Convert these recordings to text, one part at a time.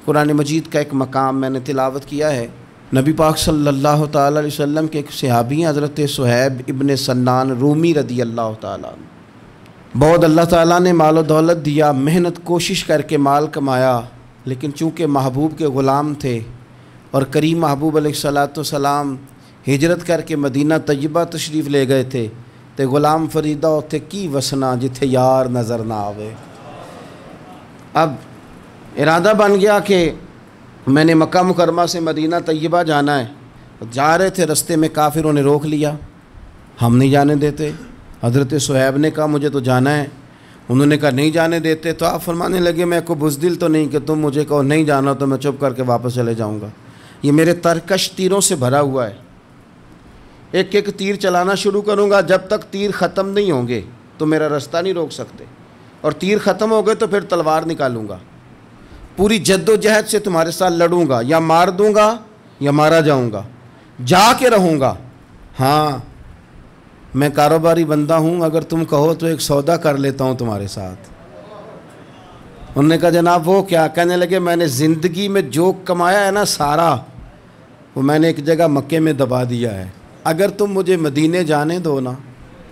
कुरान मजीद का एक मकाम मैंने तिलावत किया है। नबी पाक सल्लल्लाहु ताला अलैहि वसल्लम के एक सहाबी हज़रत सुहैब इब्न सन्नान रूमी रदी अल्लाह ताला, बहुत अल्लाह ताला ने माल दौलत दिया, मेहनत कोशिश करके माल कमाया, लेकिन चूँकि महबूब के ग़ुलाम थे और करीम महबूब अलैहिस्सलाम हिजरत करके मदीना तय्यबा तशरीफ़ ले गए थे, तो ग़ुलाम फरीदा उत्थे की वसना जिथे यार नज़र ना आवे। अब इरादा बन गया कि मैंने मक्का मुकरमा से मदीना तय्यबा जाना है। जा रहे थे, रास्ते में काफिरों ने रोक लिया, हम नहीं जाने देते। हज़रत सुहैब ने कहा मुझे तो जाना है। उन्होंने कहा नहीं जाने देते। तो आप फरमाने लगे मैं को बुज़दिल तो नहीं कि तुम मुझे कहो नहीं जाना तो मैं चुप करके वापस चले जाऊँगा। ये मेरे तरकश तीरों से भरा हुआ है, एक एक तीर चलाना शुरू करूँगा, जब तक तीर ख़त्म नहीं होंगे तो मेरा रास्ता नहीं रोक सकते, और तीर ख़त्म हो गए तो फिर तलवार निकालूँगा, पूरी जद्दोजहद से तुम्हारे साथ लड़ूँगा, या मार दूँगा या मारा जाऊँगा, जाके रहूँगा। हाँ मैं कारोबारी बंदा हूँ, अगर तुम कहो तो एक सौदा कर लेता हूँ तुम्हारे साथ। उन्होंने कहा जनाब वो क्या? कहने लगे मैंने ज़िंदगी में जो कमाया है ना सारा, वो मैंने एक जगह मक्के में दबा दिया है, अगर तुम मुझे मदीने जाने दो ना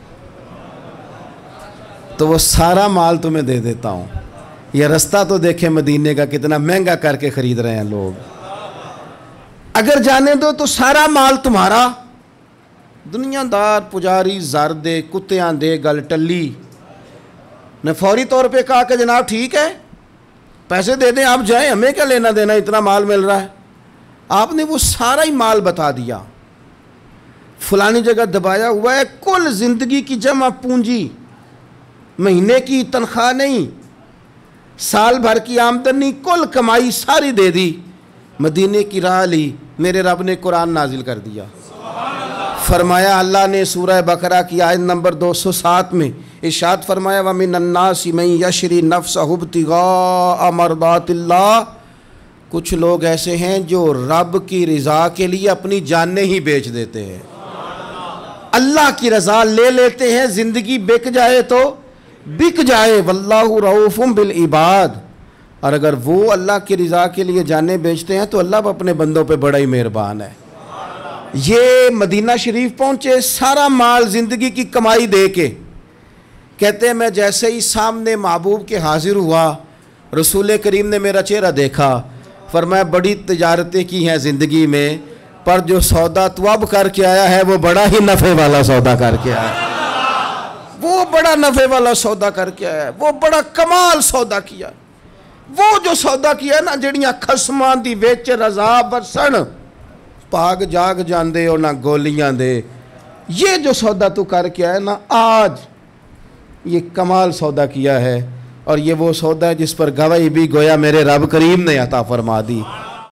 तो वो सारा माल तुम्हें दे देता हूँ। ये रास्ता तो देखे मदीने का कितना महंगा करके ख़रीद रहे हैं लोग, अगर जाने दो तो सारा माल तुम्हारा। दुनियादार पुजारी ज़र दे कुत्तियाँ दे गल टली ने फौरी तौर पे कहा कि जनाब ठीक है पैसे दे दें आप जाएं, हमें क्या लेना देना, इतना माल मिल रहा है। आपने वो सारा ही माल बता दिया, फलानी जगह दबाया हुआ है, कुल ज़िंदगी की जमा पूंजी, महीने की तनख्वाह नहीं, साल भर की आमदनी, कुल कमाई सारी दे दी, मदीने की राह ली। मेरे रब ने कुरान नाजिल कर दिया। फरमाया अल्लाह ने सूरह बकरा की आयत नंबर 207 में इरशाद फरमाया व मिनन्नासि मन यशरी नफ्सहु इब्तिगाअ मरदातिल्लाह, कुछ लोग ऐसे हैं जो रब की रज़ा के लिए अपनी जानें ही बेच देते हैं, अल्लाह की रज़ा ले लेते हैं, ज़िंदगी बिक जाए तो बिक जाए, वल्लाहु रऊफ़ुम बिल इबाद। और अगर वो अल्लाह की रज़ा के लिए जानें बेचते हैं तो अल्लाह अपने बंदों पे बड़ा ही मेहरबान है। ये मदीना शरीफ पहुँचे, सारा माल ज़िंदगी की कमाई दे के, कहते हैं मैं जैसे ही सामने महबूब के हाजिर हुआ, रसूल करीम ने मेरा चेहरा देखा, फरमाया बड़ी तिजारतें की हैं ज़िंदगी में, पर जो सौदा तू अब करके आया है वो बड़ा ही नफ़े वाला सौदा करके आया है, वो बड़ा नफ़े वाला सौदा करके आया है, वो बड़ा कमाल सौदा किया। वो जो सौदा किया ना, जड़ियाँ खसमां दी विच रज़ा बरसन भाग जाग जाते हो ना गोलियां दे, ये जो सौदा तू करके आया ना आज, ये कमाल सौदा किया है। और ये वो सौदा है जिस पर गवाही भी गोया मेरे रब करीम ने अता फरमा दी।